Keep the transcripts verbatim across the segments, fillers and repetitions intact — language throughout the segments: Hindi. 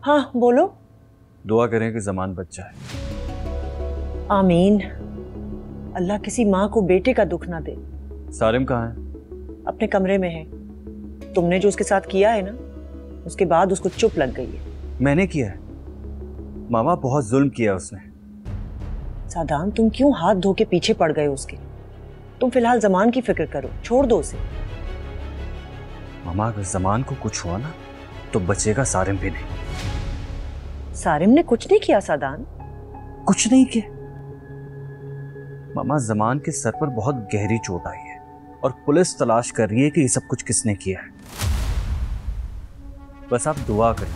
हाँ बोलो। दुआ करें कि जमान बच जाए। आमीन। अल्लाह किसी माँ को बेटे का दुख ना दे। सारिम कहाँ है? अपने कमरे में है। तुमने जो उसके साथ किया है ना, उसके बाद उसको चुप लग गई है। मैंने किया है मामा, बहुत जुल्म किया उसने। सादान, तुम क्यों हाथ धो के पीछे पड़ गए उसके? तुम फिलहाल जमान की फिक्र करो, छोड़ दो उसे। मामा अगर जमान को कुछ हुआ ना तो बचेगा सारिम भी नहीं। सारिम ने कुछ नहीं किया सादान। कुछ नहीं किया मामा, जमान के सर पर बहुत गहरी चोट आई है और पुलिस तलाश कर रही है कि ये सब कुछ किसने किया है। बस आप दुआ करें।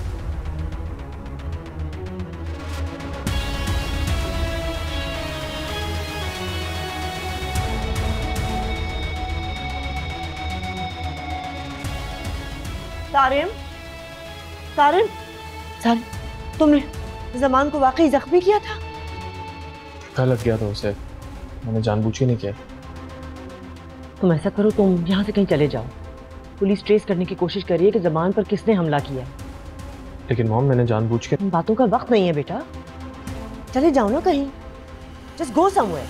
सारिम, सारिम, सारिम, तुमने जमान को वाकई जख्मी किया था? धक्का लग गया था उसे, मैंने जानबूझ के नहीं किया। तुम ऐसा करो, तुम यहाँ से कहीं चले जाओ। पुलिस ट्रेस करने की कोशिश कर रही है कि जमान पर किसने हमला किया। लेकिन मॉम, मैंने जानबूझ के। बातों का वक्त नहीं है बेटा, चले जाओ ना कहीं। Just go somewhere.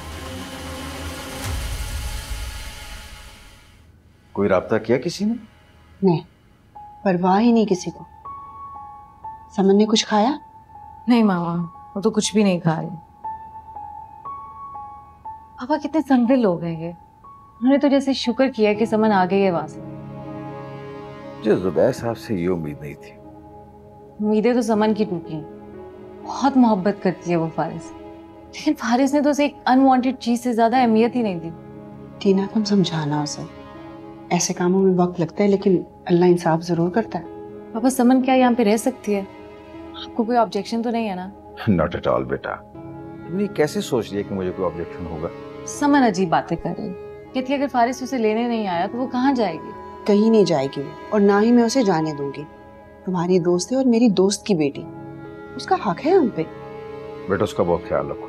कोई राब्ता किया किसी ने? नहीं, परवाह ही नहीं किसी को। समन ने कुछ खाया? नहीं मामा, वो तो कुछ भी नहीं खा रहे। पापा कितने संगदिल लोग हैं ये। उन्होंने तो जैसे शुक्र किया कि समन आ गई है वहां से। जो जुबैर साहब से ये उम्मीद नहीं थी। उम्मीदें तो समन की टूटी हैं। बहुत मोहब्बत करती है वो फारिस, लेकिन फारिस ने तो उसे एक अनवांटेड चीज से ज्यादा अहमियत ही नहीं दी। टीना, तुम समझाना उसे। ऐसे कामों में वक्त लगता है, लेकिन अल्लाह इंसाफ जरूर करता है। पापा, समन क्या यहाँ पे रह सकती है? आपको कोई ऑब्जेक्शन तो नहीं है ना? नॉट एट ऑल बेटा। तुमने कैसे सोच लिया कि मुझे कोई ऑब्जेक्शन होगा? समन अजीब बातें कर रही, कहती है अगर फारिस उसे लेने नहीं आया तो वो कहाँ जाएगी? कहीं नहीं जाएगी वो, और ना ही मैं उसे जाने दूंगी। तुम्हारी दोस्त है और मेरी दोस्त की बेटी, उसका हक है हम पे। बेटा, उसका बहुत ख्याल रखो।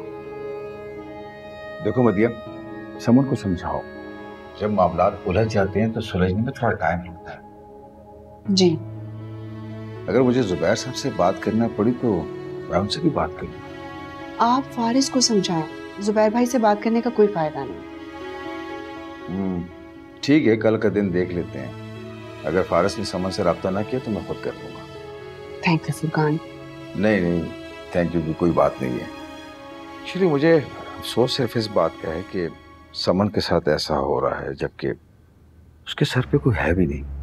देखो मदिया, समन को समझाओ, जब मामला उलझ जाते हैं तो सुलझने में थोड़ा टाइम लगता है। जी। अगर मुझे जुबैर साहब से बात करना पड़ी तो मैं उनसे भी बात करूंगा। आप फारिस को समझाएं, जुबैर भाई से बात करने का कोई फायदा नहीं। ठीक है, कल का दिन देख लेते हैं। अगर फारिस ने समन से राब्ता ना किया तो मैं खुद कर लूंगा। Thank you Furqan. नहीं नहीं, थैंक यू की कोई बात नहीं है। एक्चुअली मुझे अफसोस सिर्फ इस बात का है कि समन के साथ ऐसा हो रहा है जबकि उसके सर पे कोई है भी नहीं।